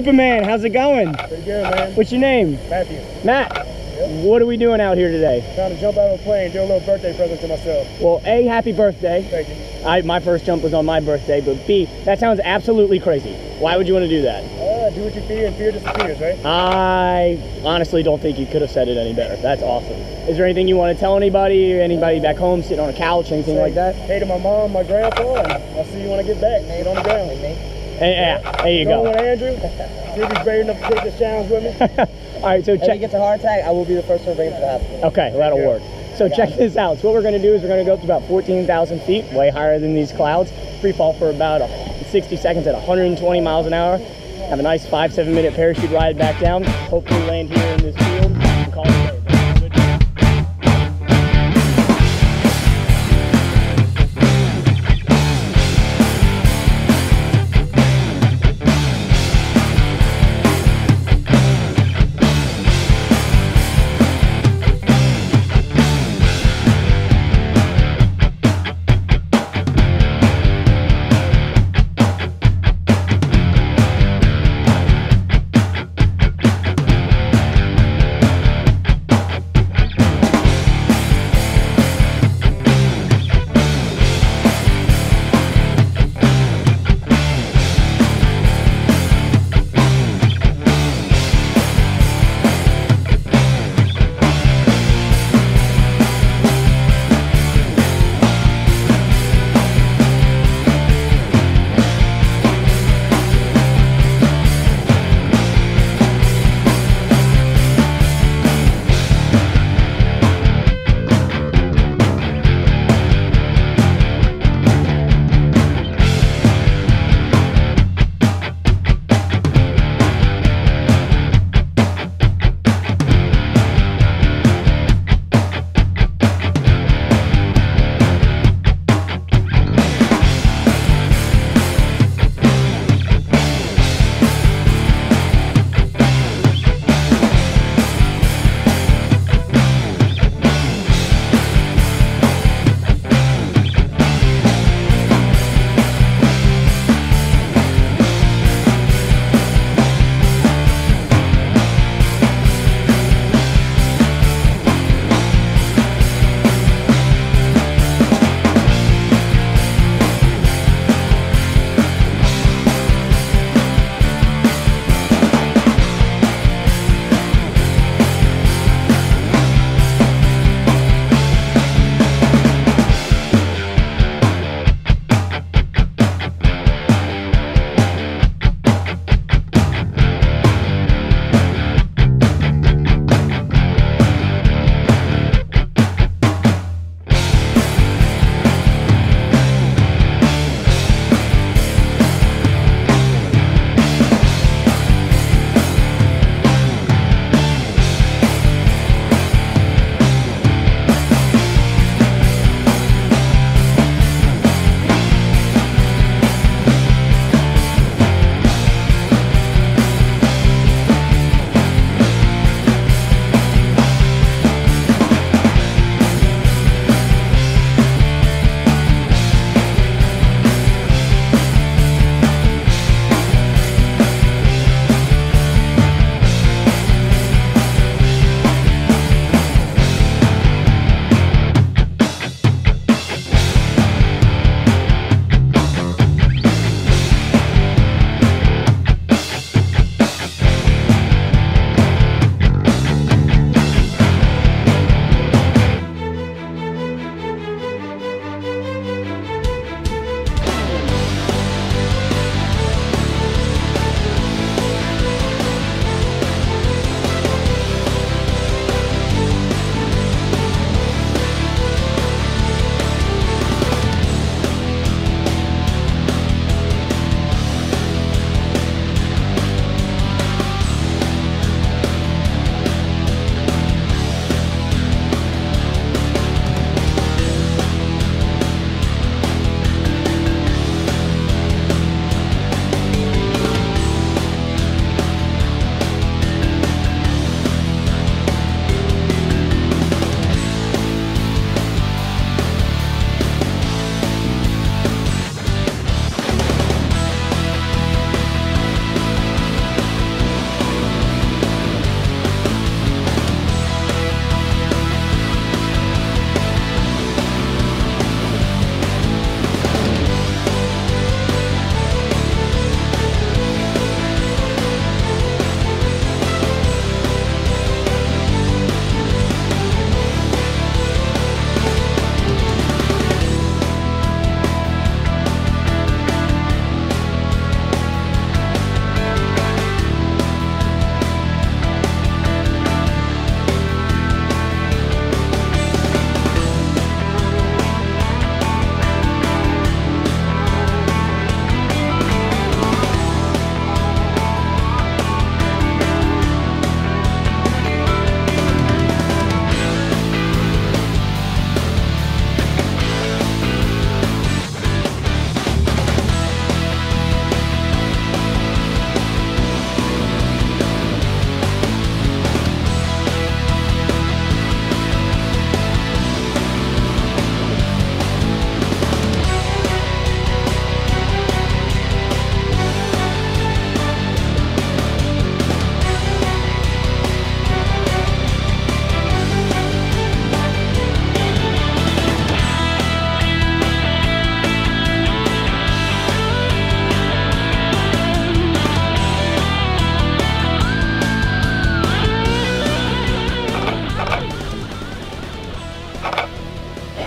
Superman, how's it going? Pretty good, man. What's your name? Matthew. Matt. What are we doing out here today? Trying to jump out of a plane, do a little birthday present to myself. Well, A, happy birthday. Thank you. My first jump was on my birthday, but B, that sounds absolutely crazy. Why would you want to do that? Do what you fear and fear disappears, right? I honestly don't think you could have said it any better. That's awesome. Is there anything you want to tell anybody, or anybody back home sitting on a couch, anything like that? Hey to my mom, my grandpa, and I'll see you when I get back. Get on the ground. Yeah, there you go. Going with Andrew. See if he's brave enough to take this challenge with me. All right, so If he gets a heart attack, I will be the first one to bring him to the hospital. Okay, well, that'll work. So check this out. So what we're going to do is we're going to go up to about 14,000 feet, way higher than these clouds. Free fall for about 60 seconds at 120 miles an hour. Have a nice 5-7 minute parachute ride back down. Hopefully land here in this field and call it a day.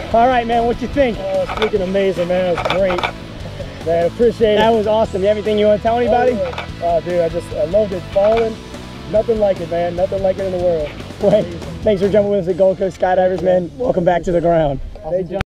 All right, man, what you think? Oh, it's freaking amazing, man. It was great. Man, appreciate it. That was awesome. You have anything you want to tell anybody? Oh, dude, I loved it. Falling, nothing like it, man. Nothing like it in the world. Wait, thanks for jumping with us at Gold Coast Skydivers, man. Welcome back to the ground. Thank you.